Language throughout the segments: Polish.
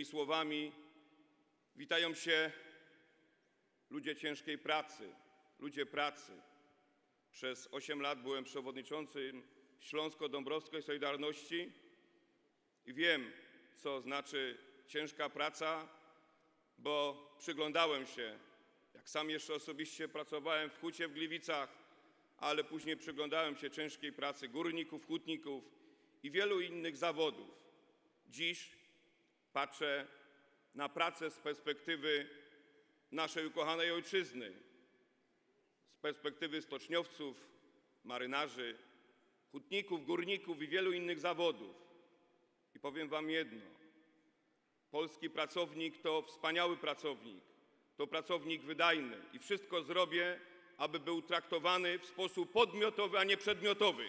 tymi słowami witają się ludzie ciężkiej pracy, ludzie pracy. Przez 8 lat byłem przewodniczącym Śląsko-Dąbrowskiej Solidarności i wiem, co znaczy ciężka praca, bo przyglądałem się, jak sam jeszcze osobiście pracowałem w hucie w Gliwicach, ale później przyglądałem się ciężkiej pracy górników, hutników i wielu innych zawodów. Dziś patrzę na pracę z perspektywy naszej ukochanej ojczyzny, z perspektywy stoczniowców, marynarzy, hutników, górników i wielu innych zawodów. I powiem wam jedno, polski pracownik to wspaniały pracownik, to pracownik wydajny i wszystko zrobię, aby był traktowany w sposób podmiotowy, a nie przedmiotowy.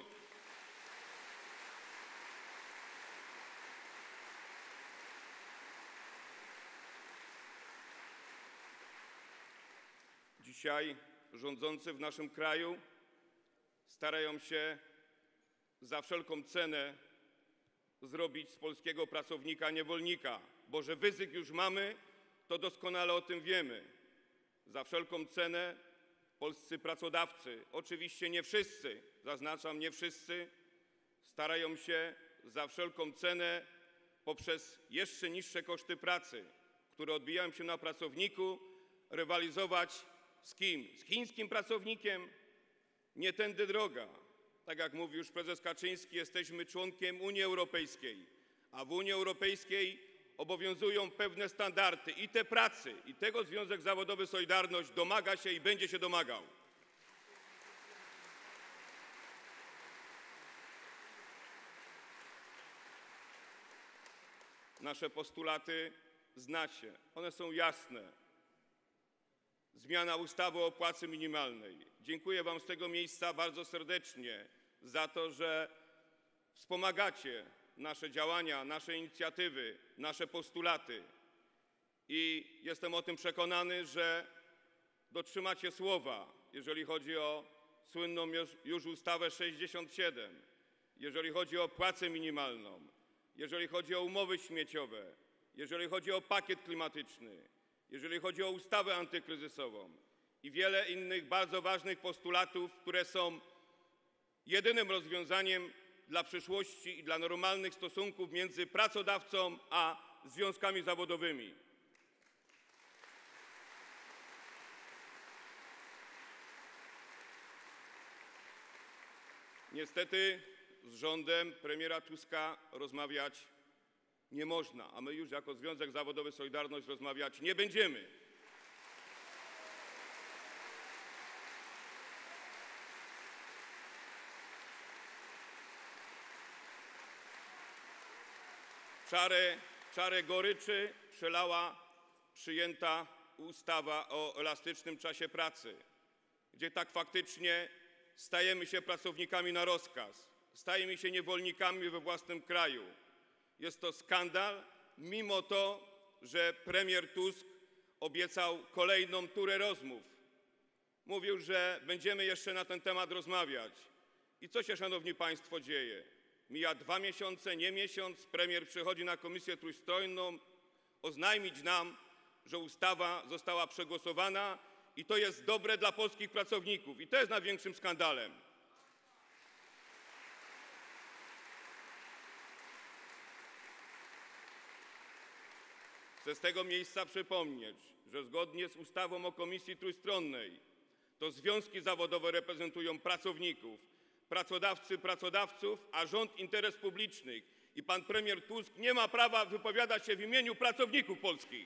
Dzisiaj rządzący w naszym kraju starają się za wszelką cenę zrobić z polskiego pracownika niewolnika, bo że wyzysk już mamy, to doskonale o tym wiemy. Za wszelką cenę polscy pracodawcy, oczywiście nie wszyscy, zaznaczam, nie wszyscy, starają się za wszelką cenę poprzez jeszcze niższe koszty pracy, które odbijają się na pracowniku, rywalizować z kim? Z chińskim pracownikiem? Nie tędy droga. Tak jak mówił już prezes Kaczyński, jesteśmy członkiem Unii Europejskiej, a w Unii Europejskiej obowiązują pewne standardy i te pracy, i tego Związek Zawodowy Solidarność domaga się i będzie się domagał. Nasze postulaty znacie, one są jasne. Zmiana ustawy o płacy minimalnej. Dziękuję wam z tego miejsca bardzo serdecznie za to, że wspomagacie nasze działania, nasze inicjatywy, nasze postulaty. I jestem o tym przekonany, że dotrzymacie słowa, jeżeli chodzi o słynną już ustawę 67, jeżeli chodzi o płacę minimalną, jeżeli chodzi o umowy śmieciowe, jeżeli chodzi o pakiet klimatyczny, jeżeli chodzi o ustawę antykryzysową i wiele innych bardzo ważnych postulatów, które są jedynym rozwiązaniem dla przyszłości i dla normalnych stosunków między pracodawcą a związkami zawodowymi. Niestety z rządem premiera Tuska rozmawiać nie można, a my już jako Związek Zawodowy Solidarność rozmawiać nie będziemy. Czarę goryczy przelała przyjęta ustawa o elastycznym czasie pracy, gdzie tak faktycznie stajemy się pracownikami na rozkaz, stajemy się niewolnikami we własnym kraju. Jest to skandal, mimo to, że premier Tusk obiecał kolejną turę rozmów. Mówił, że będziemy jeszcze na ten temat rozmawiać. I co się, szanowni państwo, dzieje? Mija 2 miesiące, nie miesiąc, premier przychodzi na komisję trójstronną oznajmić nam, że ustawa została przegłosowana i to jest dobre dla polskich pracowników. I to jest największym skandalem. Chcę z tego miejsca przypomnieć, że zgodnie z ustawą o komisji trójstronnej to związki zawodowe reprezentują pracowników, pracodawcy pracodawców, a rząd interes publiczny. I pan premier Tusk nie ma prawa wypowiadać się w imieniu pracowników polskich.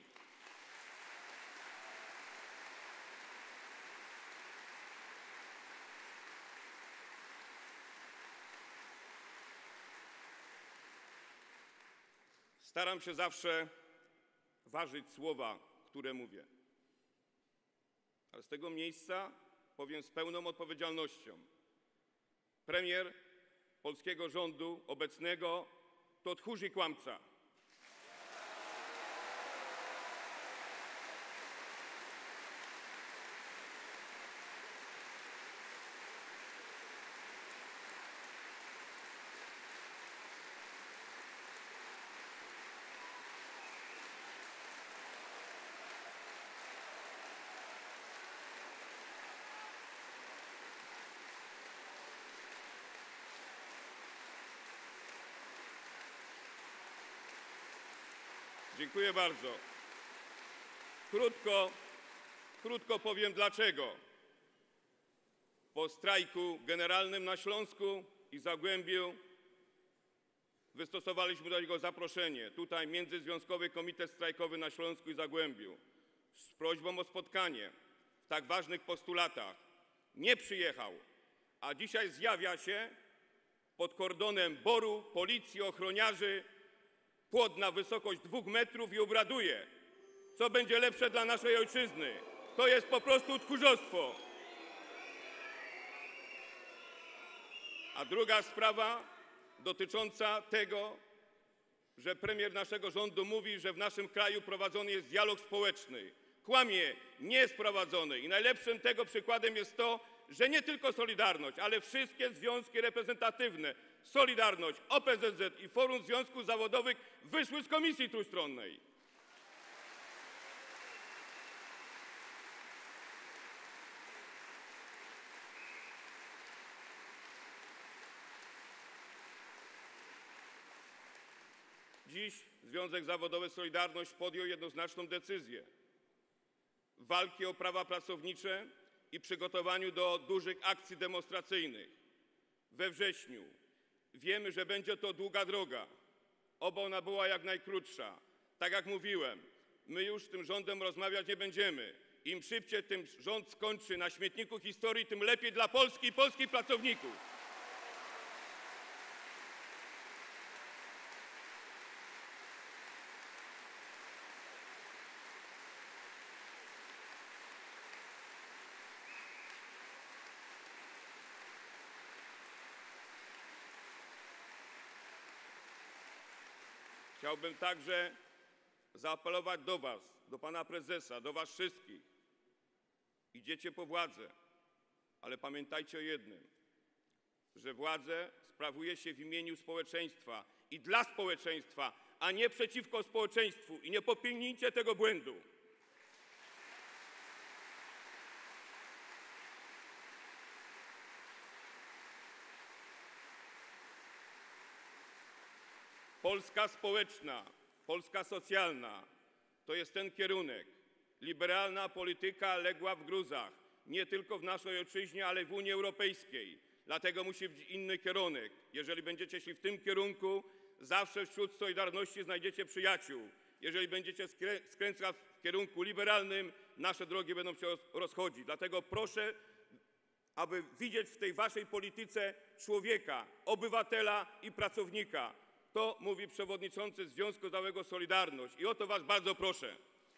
Staram się zawsze ważyć słowa, które mówię. Ale z tego miejsca powiem z pełną odpowiedzialnością. Premier polskiego rządu obecnego to tchórz i kłamca. Dziękuję bardzo. Krótko powiem dlaczego. Po strajku generalnym na Śląsku i Zagłębiu wystosowaliśmy do niego zaproszenie. Tutaj Międzyzwiązkowy Komitet Strajkowy na Śląsku i Zagłębiu z prośbą o spotkanie w tak ważnych postulatach nie przyjechał, a dzisiaj zjawia się pod kordonem BOR-u, policji, ochroniarzy, płot na wysokość 2 metrów i obraduje. Co będzie lepsze dla naszej ojczyzny? To jest po prostu tchórzostwo. A druga sprawa dotycząca tego, że premier naszego rządu mówi, że w naszym kraju prowadzony jest dialog społeczny. Kłamie, nie jest prowadzony. I najlepszym tego przykładem jest to, że nie tylko Solidarność, ale wszystkie związki reprezentatywne, Solidarność, OPZZ i Forum Związków Zawodowych wyszły z komisji trójstronnej. Dziś Związek Zawodowy Solidarność podjął jednoznaczną decyzję walki o prawa pracownicze i przygotowaniu do dużych akcji demonstracyjnych we wrześniu. Wiemy, że będzie to długa droga, oby ona była jak najkrótsza. Tak jak mówiłem, my już z tym rządem rozmawiać nie będziemy. Im szybciej ten rząd skończy na śmietniku historii, tym lepiej dla Polski i polskich pracowników. Chciałbym także zaapelować do was, do pana prezesa, do was wszystkich. Idziecie po władzę, ale pamiętajcie o jednym, że władzę sprawuje się w imieniu społeczeństwa i dla społeczeństwa, a nie przeciwko społeczeństwu. I nie popełnijcie tego błędu. Polska społeczna, Polska socjalna to jest ten kierunek. Liberalna polityka legła w gruzach, nie tylko w naszej ojczyźnie, ale i w Unii Europejskiej. Dlatego musi być inny kierunek. Jeżeli będziecie szli w tym kierunku, zawsze wśród Solidarności znajdziecie przyjaciół. Jeżeli będziecie skręcać w kierunku liberalnym, nasze drogi będą się rozchodzić. Dlatego proszę, aby widzieć w tej waszej polityce człowieka, obywatela i pracownika. To mówi przewodniczący Związku Zawodowego Solidarność i o to was bardzo proszę.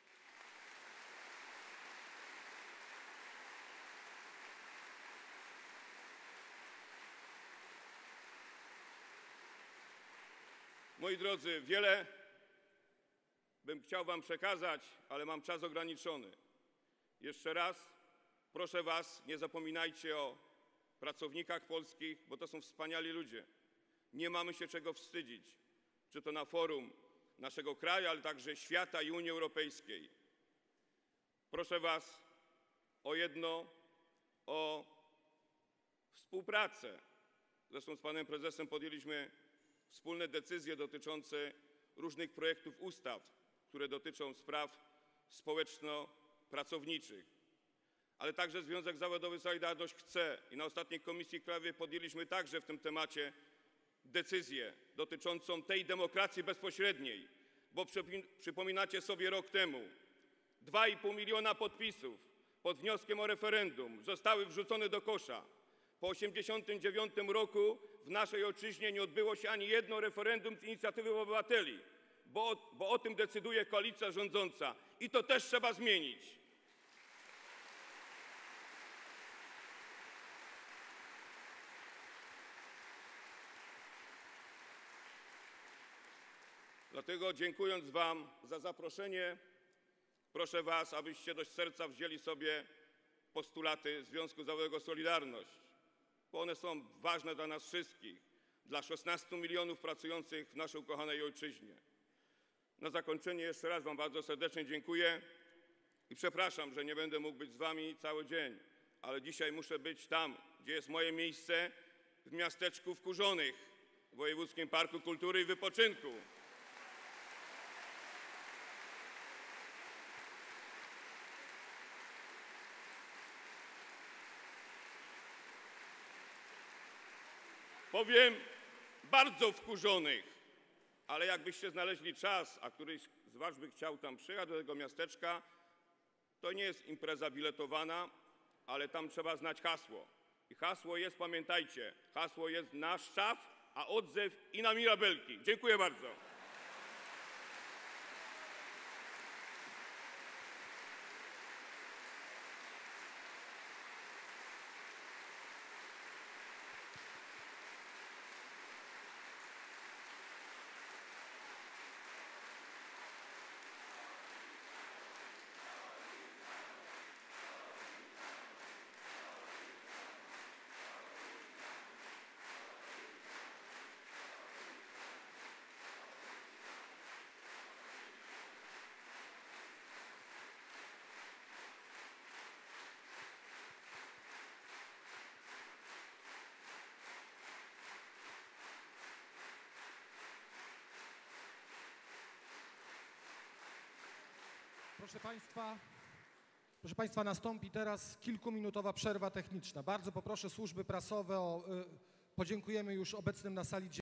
Moi drodzy, wiele bym chciał wam przekazać, ale mam czas ograniczony. Jeszcze raz proszę was, nie zapominajcie o pracownikach polskich, bo to są wspaniali ludzie. Nie mamy się czego wstydzić, czy to na forum naszego kraju, ale także świata i Unii Europejskiej. Proszę was o jedno, o współpracę. Zresztą z panem prezesem podjęliśmy wspólne decyzje dotyczące różnych projektów ustaw, które dotyczą spraw społeczno-pracowniczych. Ale także Związek Zawodowy Solidarność chce i na ostatniej Komisji Krajowej podjęliśmy także w tym temacie decyzję dotyczącą tej demokracji bezpośredniej, bo przypominacie sobie rok temu 2,5 miliona podpisów pod wnioskiem o referendum zostały wrzucone do kosza. Po 1989 roku w naszej ojczyźnie nie odbyło się ani jedno referendum z inicjatywy obywateli, bo o tym decyduje koalicja rządząca i to też trzeba zmienić. Dlatego dziękując wam za zaproszenie, proszę was, abyście do serca wzięli sobie postulaty Związku Zawodowego Solidarność, bo one są ważne dla nas wszystkich, dla 16 milionów pracujących w naszej ukochanej ojczyźnie. Na zakończenie jeszcze raz wam bardzo serdecznie dziękuję i przepraszam, że nie będę mógł być z wami cały dzień, ale dzisiaj muszę być tam, gdzie jest moje miejsce, w miasteczku Wkurzonych, w Wojewódzkim Parku Kultury i Wypoczynku. powiem, bardzo wkurzonych. Ale jakbyście znaleźli czas, a któryś z was by chciał tam przyjechać do tego miasteczka, to nie jest impreza biletowana, ale tam trzeba znać hasło. I hasło jest, pamiętajcie, hasło jest na Szczaw, a odzew i na Mirabelki. Dziękuję bardzo. Proszę Państwa, nastąpi teraz kilkuminutowa przerwa techniczna. Bardzo poproszę służby prasowe o... Podziękujemy już obecnym na sali